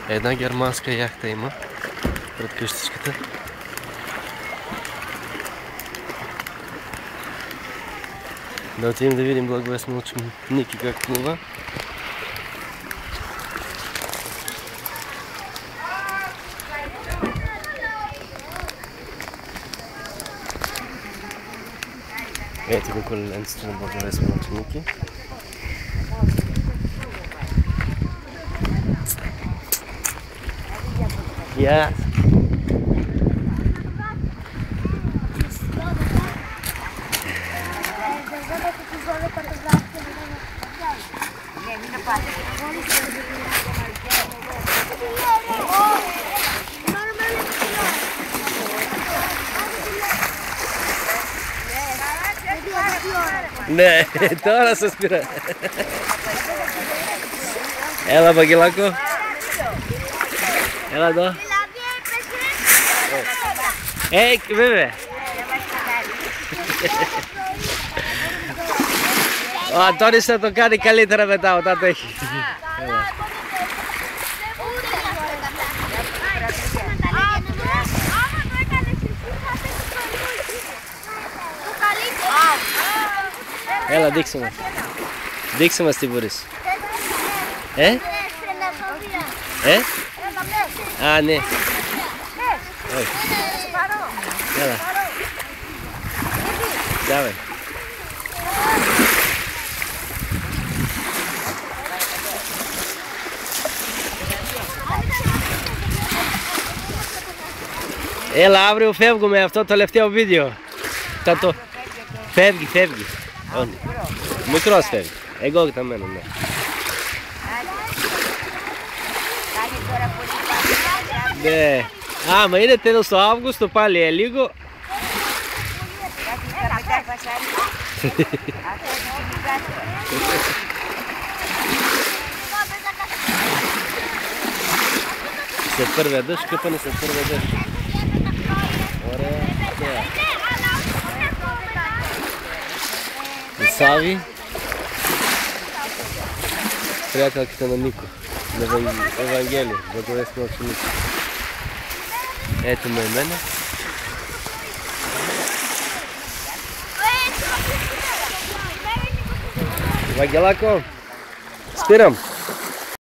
Една германска яхта има пред къщичката. Да отидем да видим благовестно учим Ники как плува. Ето го колеленцето на благовестно учим Ники. Я. Не, τώρα σας πήρα. Έλα Βαγγελάκο. Έλα εδώ. Βέβαια. Ο Αντώνης θα το κάνει καλύτερα μετά όταν το έχει. Έλα δείξε μας. Δείξε μας τι μπορείς. Α, ναι. Έλα. Давай. Έλα, αύριο φεύγουμε αυτό το τελευταίο βίντεο. Φεύγει. Μικρός φεύγει. Εγώ θα μένω, ναι. Ναι. Άμα είναι τέλος του Αύγουστο πάλι λίγο. Σε πέρβε δες και πάνε σε πέρβε δες. Ωραία. Η Σάβη. Приятелката на Нико. Евангелие. Благовестно ученици. Ето ме мене. Вангелако, спирам.